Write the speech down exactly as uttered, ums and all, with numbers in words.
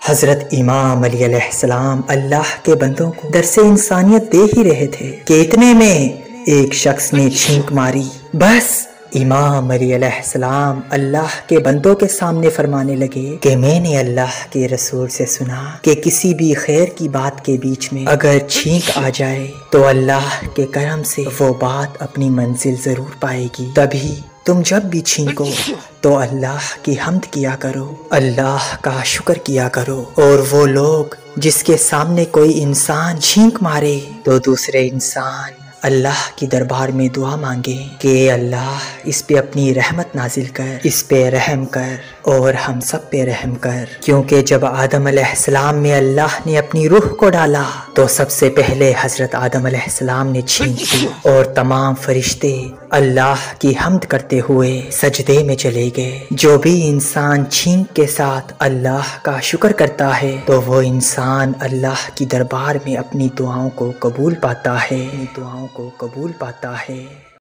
हजरत इमाम अली अलैहिस्सलाम अल्लाह के बंदों को दरसे इंसानियत दे ही रहे थे कि इतने में एक शख्स ने छींक मारी। बस इमाम अली अलैहिस्सलाम अल्लाह के बंदों के सामने फरमाने लगे कि मैंने अल्लाह के रसूल से सुना कि किसी भी खैर की बात के बीच में अगर छींक आ जाए तो अल्लाह के करम से वो बात अपनी मंजिल जरूर पाएगी। तभी तुम जब भी छींको तो अल्लाह की हम्द किया करो, अल्लाह का शुक्र किया करो। और वो लोग जिसके सामने कोई इंसान छींक मारे तो दूसरे इंसान अल्लाह की दरबार में दुआ मांगे कि अल्लाह इस पे अपनी रहमत नाजिल कर, इस पे रहम कर और हम सब पे रहम कर। क्योंकि जब आदम अलैहिस्सलाम में अल्लाह ने अपनी रूह को डाला तो सबसे पहले हजरत आदम अलैहिस्सलाम ने छींक दी और तमाम फरिश्ते अल्लाह की हम्द करते हुए सजदे में चले गए। जो भी इंसान छींक के साथ अल्लाह का शुक्र करता है तो वो इंसान अल्लाह की दरबार में अपनी दुआओं को कबूल पाता है, दुआओं को कबूल पाता है।